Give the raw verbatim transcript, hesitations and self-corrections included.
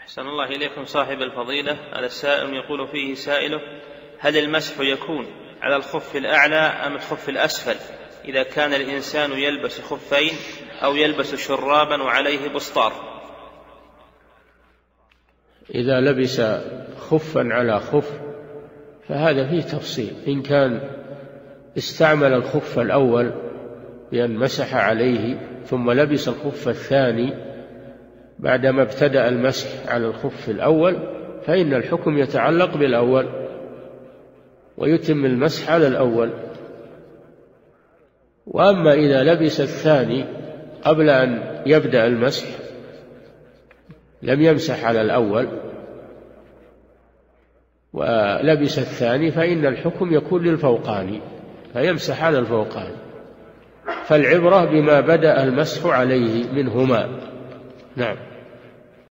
أحسن الله إليكم صاحب الفضيلة. هذا السائل يقول فيه سائله: هل المسح يكون على الخف الأعلى أم الخف الأسفل إذا كان الإنسان يلبس خفين أو يلبس شرابا وعليه بسطار؟ إذا لبس خفا على خف فهذا فيه تفصيل. إن كان استعمل الخف الأول بأن مسح عليه ثم لبس الخف الثاني بعدما ابتدأ المسح على الخف الأول فإن الحكم يتعلق بالأول ويتم المسح على الأول. وأما إذا لبس الثاني قبل أن يبدأ المسح لم يمسح على الأول ولبس الثاني فإن الحكم يكون للفوقاني فيمسح على الفوقاني. فالعبرة بما بدأ المسح عليه منهما. نعم.